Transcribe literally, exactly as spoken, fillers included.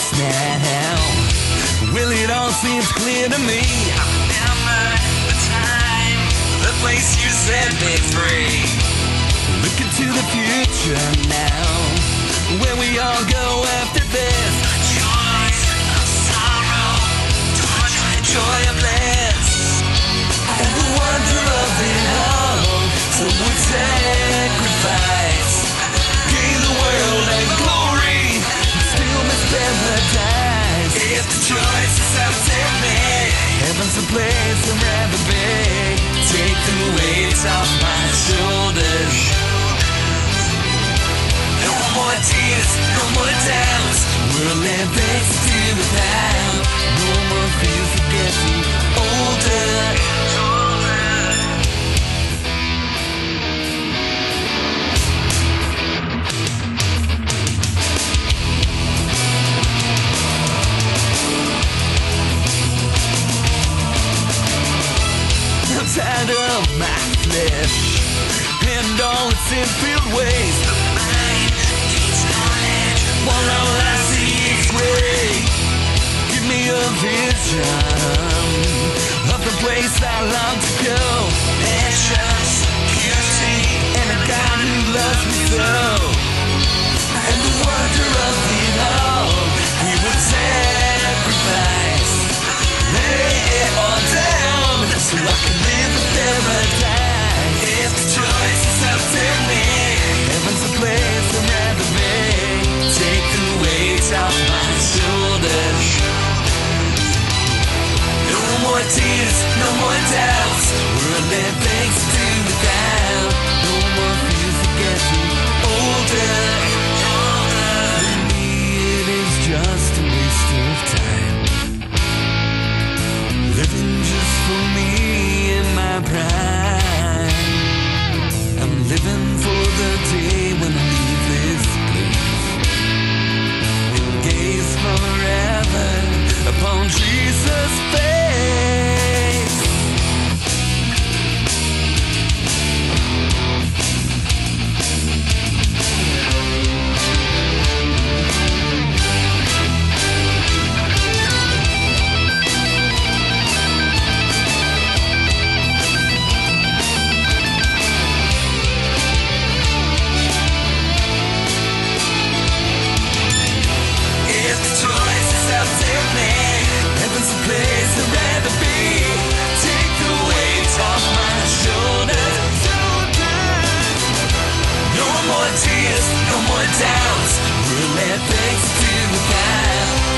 face now. Well, it all seems clear to me. I remember the time, the place you set me free. Looking to the future now, where we all go after this. Joy of sorrow, torture and joy of bliss. And the wonder of it all, some would sacrifice. Gain the world and glory, still miss paradise. If the choice is up to me, heaven's the place I'd rather be. Take the weight off my shoulders. No more tears, no more doubts. We'll let things do without. No more fears of getting older. I'm tired of my flesh and all its infield ways. The mind needs knowledge, while all I see is gray. Give me a vision of the place I long to go. Pleasures, beauty, and a God who loves me so. And the wonder of it all, we would sacrifice. Lay it all down so I can live in paradise. If the choice is up to me, heaven's the place I'd rather be. Take the weight off my shoulders. No more tears, no more doubts. We'll let things do without. No more fears of getting older. For me it is just a waste of time, living just for me in my prime. I'm living for the day when I leave this place and gaze forever upon Jesus' face. Heaven's the place I'd rather be. Take the weight off my shoulders. No more tears, no more doubts. We'll let things do without.